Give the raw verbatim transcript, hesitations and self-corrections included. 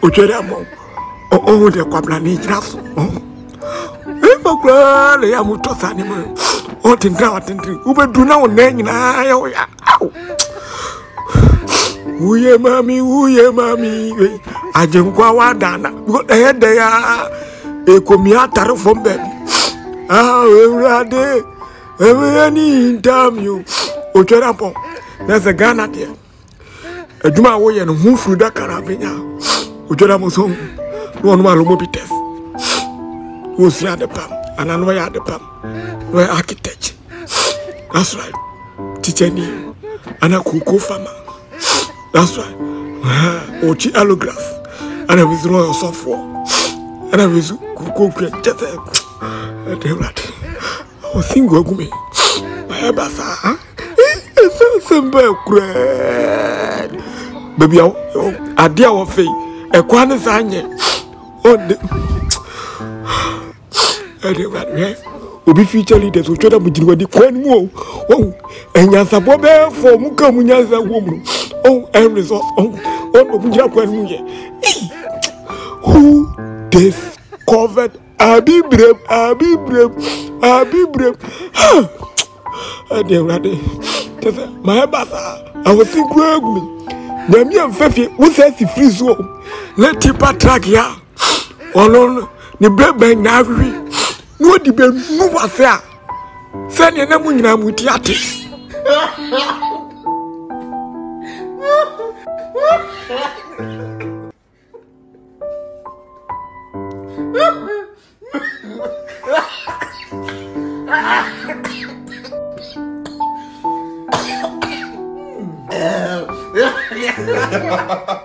Ojeramo. Oh, the Quablani Grasso. If a girl, I am to animal. Oh, think out and drink. Uber do now name in I. Uye mami, uye mami. I don't go out dana. What the head they are. A comiata from baby. Ah, every day. Every time you. Ojeramo. There's a gun at there. A Juma way and who through that carabina. Ojeramo song. No one will be deaf. Who's the other pump? And I know I had the pump. Where architect. That's right. Teacher me. And a cuckoo farmer. That's right. Ochi allograph. And I was royal software. And I was cuckoo create. Just a. I was single with me. My abasa. It's so simple. Baby, I dear of faith. A quantity sanye. Oh, the. Obi future leaders will try to begin with the coin more. Oh, and Yasa Bobe for Mukamunyaza woman. Oh, and resource. Oh, oh, Mujaquan. Who discovered Abi Brem, Abi Brem, Abi Brem? I dear Raddy. My basa, I was think grab me. Nami and Fefi, who says the free zone? Let Tipa track ya. Oh, no, the bread by Navy. No, the bed move affair. Send your name when I'm with Yati. Yeah.